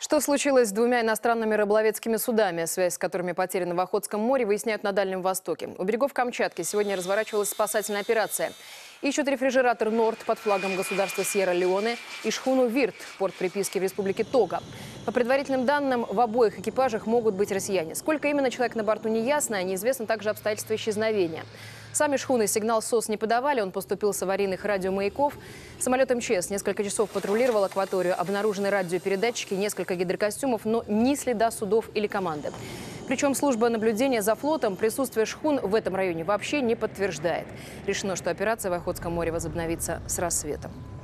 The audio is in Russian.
Что случилось с двумя иностранными рыболовецкими судами, связь с которыми потеряна в Охотском море, выясняют на Дальнем Востоке. У берегов Камчатки сегодня разворачивалась спасательная операция. Ищут рефрижератор «Норд» под флагом государства Сьерра-Леоне и шхуну «Вирт», порт приписки в республике Того. По предварительным данным, в обоих экипажах могут быть россияне. Сколько именно человек на борту, не ясно, неизвестно также обстоятельства исчезновения. Сами шхуны сигнал СОС не подавали, он поступил с аварийных радиомаяков. Самолет МЧС несколько часов патрулировал акваторию, обнаружены радиопередатчики, несколько гидрокостюмов, но ни следа судов или команды. Причем служба наблюдения за флотом присутствие шхун в этом районе вообще не подтверждает. Решено, что операция в Охотском море возобновится с рассветом.